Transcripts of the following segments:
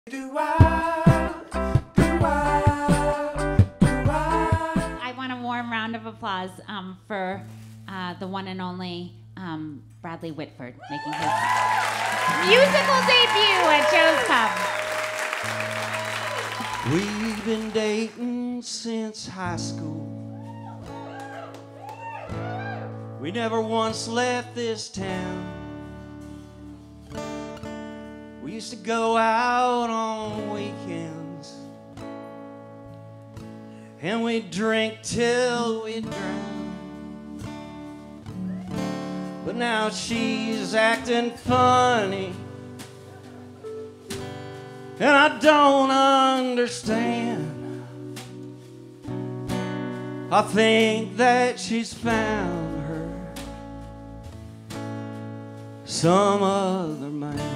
I want a warm round of applause for the one and only Bradley Whitford making his musical debut at Joe's Pub. We've been dating since high school. We never once left this town. We used to go out on weekends and we'd drink till we'd drown. But now she's acting funny and I don't understand. I think that she's found her some other man.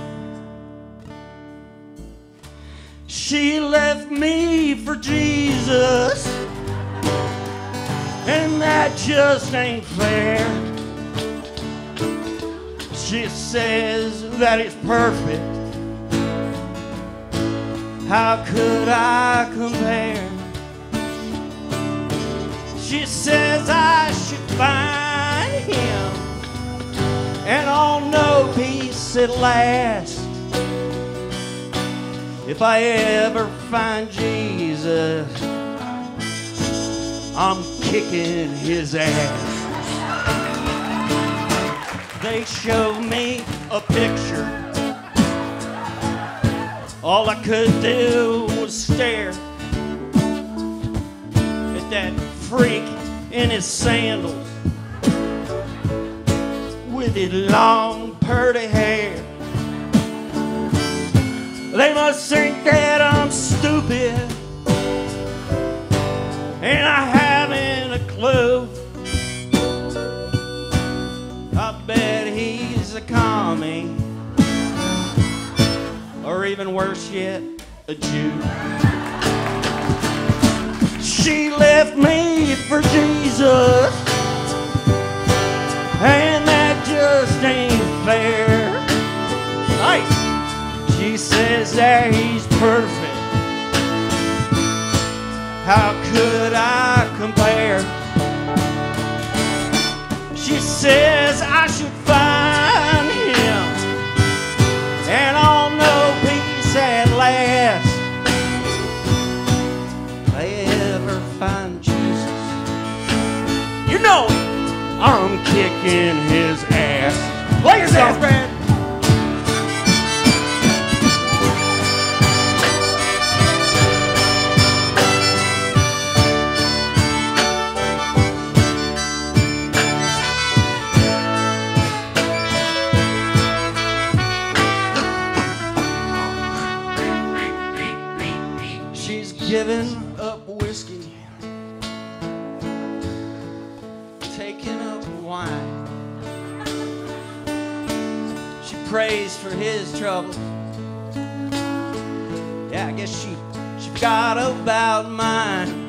She left me for Jesus, and that just ain't fair. She says that he's perfect. How could I compare? She says I should find him and I'll know peace at last. If I ever find Jesus, I'm kicking his ass. They showed me a picture. All I could do was stare at that freak in his sandals with his long, pretty hair. They must think that I'm stupid and I haven't a clue. I bet he's a commie, or even worse yet, a Jew. She left me for Jesus, and that just ain't fair. Nice. She says that he's perfect. How could I compare? She says I should find him and I'll know peace at last. If I ever find Jesus, you know it, I'm kicking his ass. Play yourself, Brad. Giving up whiskey, taking up wine. She prays for his troubles. Yeah, I guess she forgot about mine.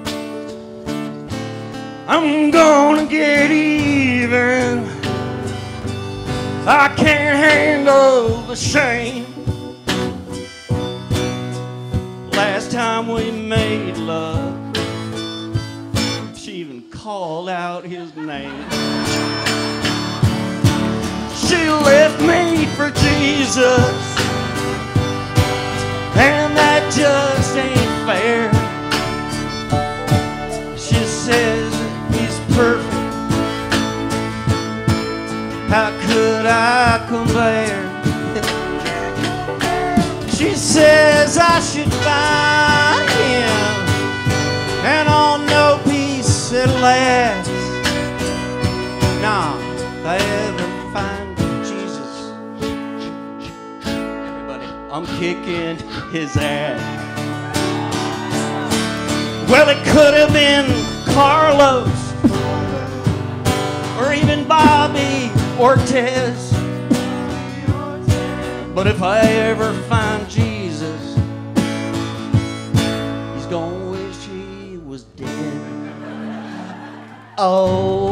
I'm gonna get even. I can't handle the shame. Last time we made love, she even called out his name. She left me for Jesus, and that just ain't fair. She says he's perfect. How could I compare? She says I should find him and I'll know peace at last. Nah, if I ever find Jesus, everybody, I'm kicking his ass. Well, it could have been Carlos or even Bobby Ortez. But if I ever find Jesus, he's gonna wish he was dead. Oh.